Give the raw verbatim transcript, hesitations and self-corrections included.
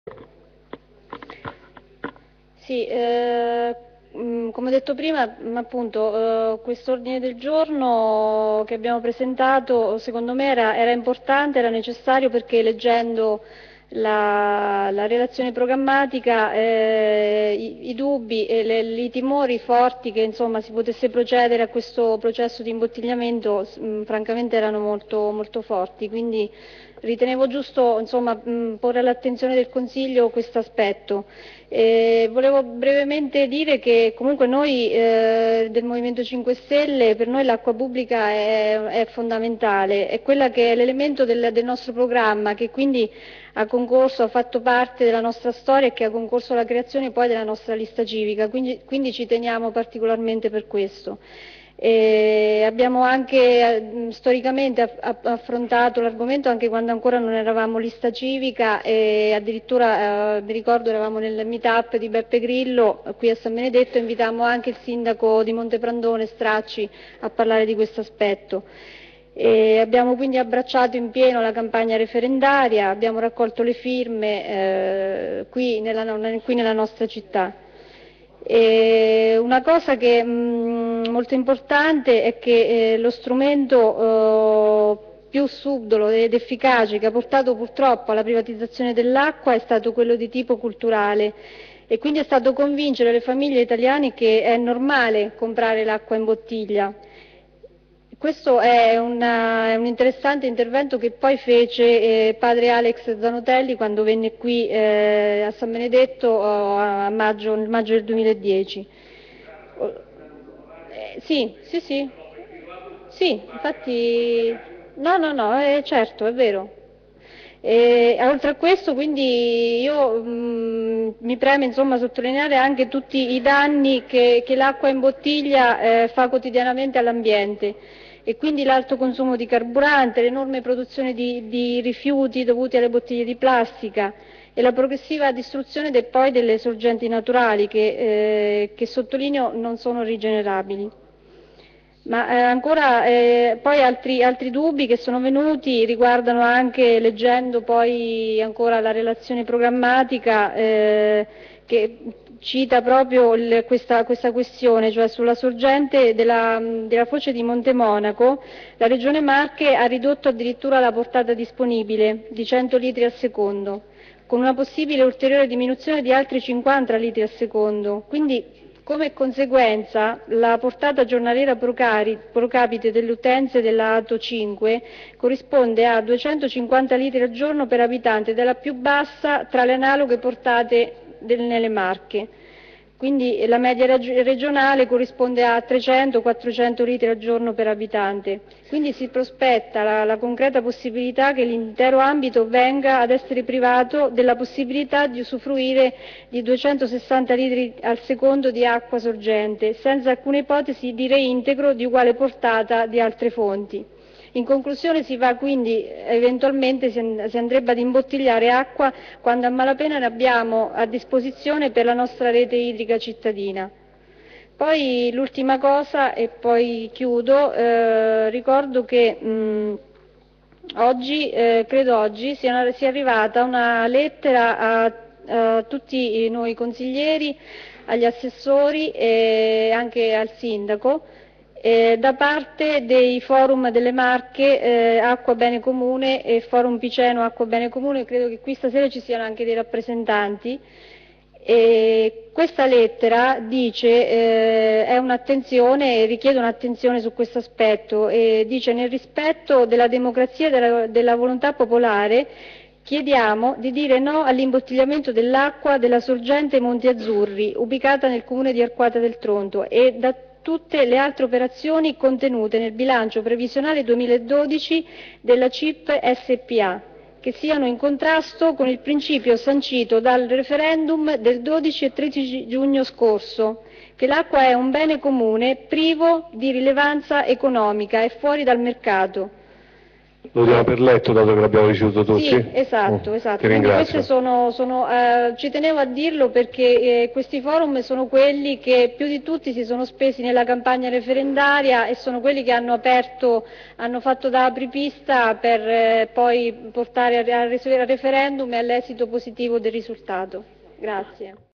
Sì, eh, mh, come ho detto prima, mh, appunto, eh, questo ordine del giorno che abbiamo presentato, secondo me era, era importante, era necessario perché leggendo la, la relazione programmatica, eh, i, i dubbi e le, i timori forti che insomma si potesse procedere a questo processo di imbottigliamento, mh, francamente erano molto, molto forti, quindi ritenevo giusto insomma, mh, porre all'attenzione del Consiglio questo aspetto. Eh, volevo brevemente dire che comunque noi eh, del Movimento cinque Stelle, per noi l'acqua pubblica è, è fondamentale, è quella che è l'elemento del, del nostro programma, che quindi ha concorso, ha fatto parte della nostra storia e che ha concorso alla creazione poi della nostra lista civica, quindi, quindi ci teniamo particolarmente per questo. E abbiamo anche eh, storicamente aff- affrontato l'argomento anche quando ancora non eravamo lista civica e addirittura eh, mi ricordo eravamo nel meetup di Beppe Grillo qui a San Benedetto e invitammo anche il sindaco di Monteprandone Stracci a parlare di questo aspetto. E abbiamo quindi abbracciato in pieno la campagna referendaria, abbiamo raccolto le firme eh, qui, nella, qui nella nostra città. E una cosa che è mh, molto importante è che eh, lo strumento eh, più subdolo ed efficace che ha portato purtroppo alla privatizzazione dell'acqua è stato quello di tipo culturale e quindi è stato convincere le famiglie italiane che è normale comprare l'acqua in bottiglia. Questo è, una, è un interessante intervento che poi fece eh, padre Alex Zanotelli quando venne qui eh, a San Benedetto oh, a maggio, nel maggio del duemiladieci. Oh, eh, sì, sì, sì, sì, infatti, no, no, no, eh, certo, è vero. E, oltre a questo, quindi io mh, mi preme insomma, sottolineare anche tutti i danni che, che l'acqua in bottiglia eh, fa quotidianamente all'ambiente e quindi l'alto consumo di carburante, l'enorme produzione di, di rifiuti dovuti alle bottiglie di plastica e la progressiva distruzione de, poi delle sorgenti naturali che, eh, che sottolineo non sono rigenerabili. Ma eh, ancora eh, poi altri, altri dubbi che sono venuti riguardano anche, leggendo poi ancora la relazione programmatica, eh, che cita proprio il, questa, questa questione, cioè sulla sorgente della, della foce di Montemonaco, la Regione Marche ha ridotto addirittura la portata disponibile di cento litri al secondo, con una possibile ulteriore diminuzione di altri cinquanta litri al secondo. Quindi, come conseguenza, la portata giornaliera pro, cari, pro capite delle utenze della ATO cinque corrisponde a duecentocinquanta litri al giorno per abitante, ed è la più bassa tra le analoghe portate del, nelle Marche. Quindi la media regionale corrisponde a trecento quattrocento litri al giorno per abitante. Quindi si prospetta la, la concreta possibilità che l'intero ambito venga ad essere privato della possibilità di usufruire di duecentosessanta litri al secondo di acqua sorgente, senza alcuna ipotesi di reintegro di uguale portata di altre fonti. In conclusione si va quindi, eventualmente si andrebbe ad imbottigliare acqua quando a malapena ne abbiamo a disposizione per la nostra rete idrica cittadina. Poi l'ultima cosa, e poi chiudo, eh, ricordo che mh, oggi, eh, credo oggi, sia, sia arrivata una lettera a, a tutti noi consiglieri, agli assessori e anche al sindaco, eh, da parte dei forum delle Marche eh, Acqua Bene Comune e Forum Piceno Acqua Bene Comune, credo che qui stasera ci siano anche dei rappresentanti. E questa lettera dice, eh, è un'attenzione, richiede un'attenzione su questo aspetto e dice: nel rispetto della democrazia e della, della volontà popolare chiediamo di dire no all'imbottigliamento dell'acqua della sorgente Monti Azzurri, ubicata nel comune di Arquata del Tronto, e da tutte le altre operazioni contenute nel bilancio previsionale duemiladodici della C I P S P A, che siano in contrasto con il principio sancito dal referendum del dodici e tredici giugno scorso, che l'acqua è un bene comune privo di rilevanza economica e fuori dal mercato. Lo diamo per letto dato che l'abbiamo ricevuto tutti? Sì, esatto, Mm, esatto. Ti Quindi queste ringrazio. sono, sono, eh, ci tenevo a dirlo perché eh, questi forum sono quelli che più di tutti si sono spesi nella campagna referendaria e sono quelli che hanno aperto, hanno fatto da apripista per eh, poi portare al al referendum e all'esito positivo del risultato. Grazie.